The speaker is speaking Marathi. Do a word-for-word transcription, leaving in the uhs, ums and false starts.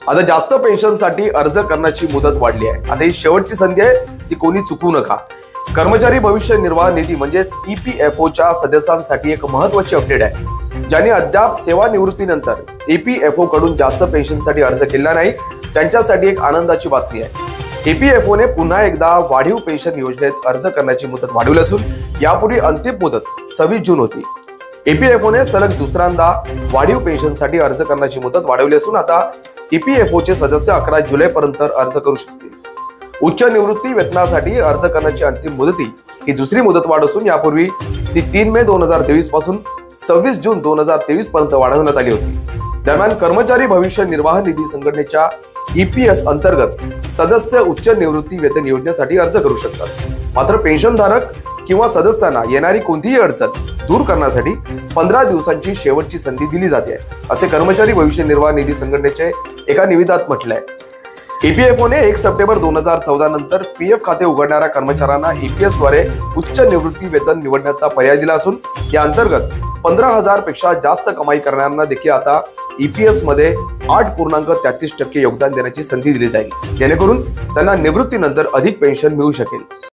आता जास्त पेन्शनसाठी अर्ज करण्याची मुदत वाढली आहे। आता ही शेवटची संधी आहे, ती कोणी चुकवू नका। कर्मचारी भविष्य निर्वाह निधी म्हणजेच ई पी एफ ओच्या सदस्यांसाठी एक महत्त्वाची अपडेट आहे। ज्यांनी अद्याप सेवानिवृत्तीनंतर ई पी एफ ओ कडून जास्त पेन्शनसाठी अर्ज केला नाही, त्यांच्यासाठी एक आनंदाची बातमी आहे। ई पी एफ ओने पुन्हा एकदा वाढीव पेन्शन योजनेत अर्ज करण्याची मुदत वाढवली असून यापूर्वी अंतिम मुदत सव्वीस जून होती। ई पी एफ ओने सलग दुसऱ्यांदा वाढीव पेन्शनसाठी अर्ज करण्याची मुदत वाढवली असून आता ई पी एफ ओचे सदस्य अकरा जुलै पर्यंत अर्ज करू शकतील। उच्च निवृत्ती वेतनासाठी अर्ज करण्याची अंतिम मुदती ही दुसरी मुदत वाढ असून यापूर्वी ती तीन मे दोन हजार तेवीस पासून सव्वीस जून दोन हजार तेवीस पर्यंत वाढवण्यात आली होती। दरम्यान कर्मचारी भविष्य निर्वाह निधी संघटनेच्या ई पी एस अंतर्गत सदस्य उच्च निवृत्ती वेतन योजनेसाठी अर्ज करू शकतात। मात्र पेन्शनधारक किंवा सदस्यांना येणारी कोणतीही अडचण दूर करण्यासाठी पंधरा दिवसांची शेवटची संधी दिली जाते, असे कर्मचारी भविष्य निर्वाह निधी संघटनेचे एका निवेदनात म्हटले आहे। ई पी एफ ओने एक सप्टेंबर दोन हजार चौदा नंतर पी एफ खाते उघडणाऱ्या कर्मचाऱ्यांना ई पी एस द्वारे उच्च निवृत्ती वेतन निवडण्याचा पर्याय दिला असून या अंतर्गत पंधरा हजार पेक्षा जास्त कमाई करणाऱ्यांना देखील आता ई पी एस मध्ये आठ पूर्णांक तेहतीस टक्के योगदान देण्याची संधी दिली जाईल, जेणेकरून त्यांना निवृत्तीनंतर अधिक पेन्शन मिळू शकेल।